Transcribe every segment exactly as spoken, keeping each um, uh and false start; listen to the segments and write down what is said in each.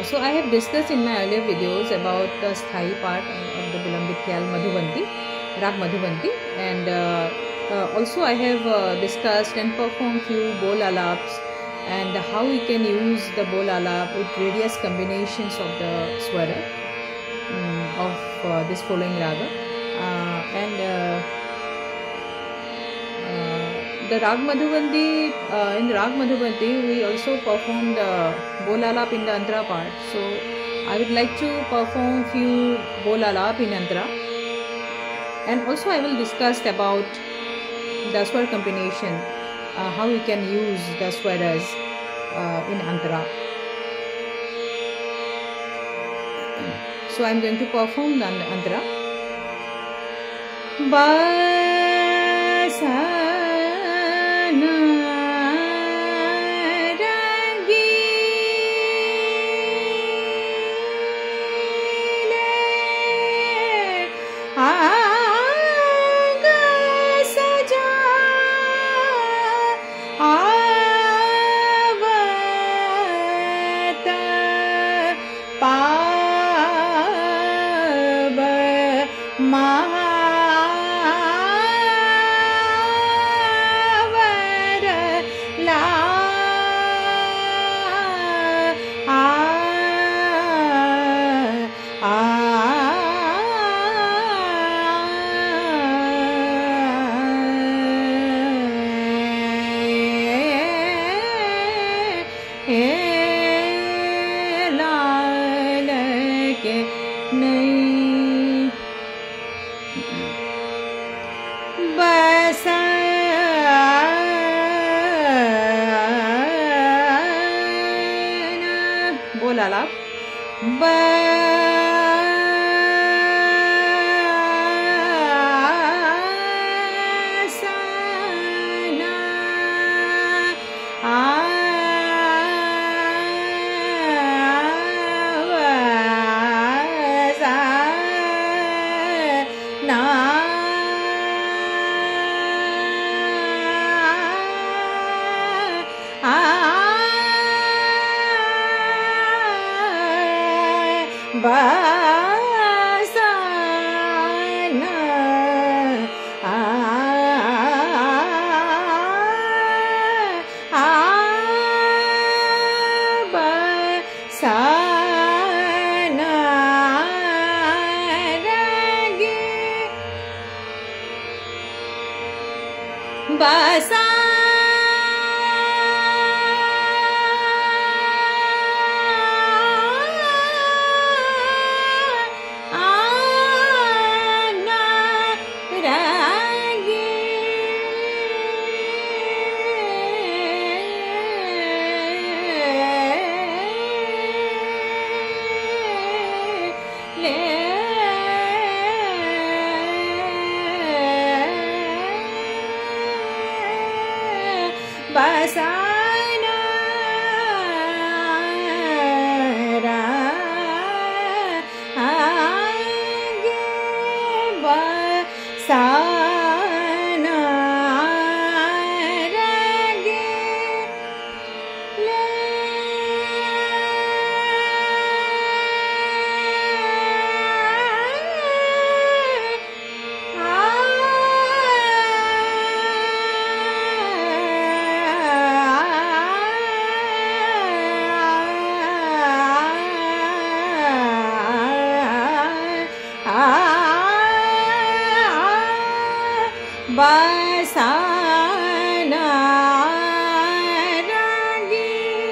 so I have discussed in my earlier videos about the sthayi part of the Vilambit Khyal Madhubanti, Rag Madhubanti, and uh, uh, also I have uh, discussed and performed few bol alaps and how we can use the bol alap with various combinations of the swara um, of uh, this following raga, uh, and uh, uh, the Rag Madhubanti, uh, in the Rag Madhubanti we also perform the bol alap in the antara part. So I would like to perform few bol alap in antara, and also I will discuss about the swar combination, uh, how we can use the swaras uh, in antara. So I am going to perform the antara. Basa bol alap. Basa Basana ra age basana rage le Basana ragi.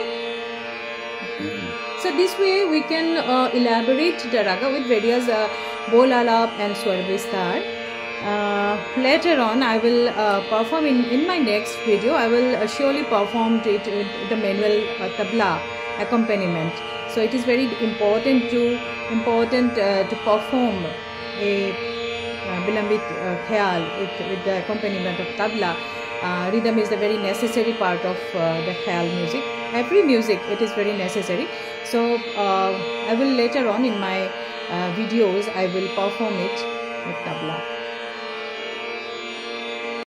So this way we can uh, elaborate the raga with various uh, bol alap and swar vistar. Uh, later on I will uh, perform in, in my next video. I will uh, surely perform it with the manual uh, tabla accompaniment. So it is very important to important uh, to perform a Uh, Vilambit uh, Khyal with, with the accompaniment of tabla. Uh, rhythm is the very necessary part of uh, the Khyal music. Every music, it is very necessary. So uh, I will later on in my uh, videos, I will perform it with tabla.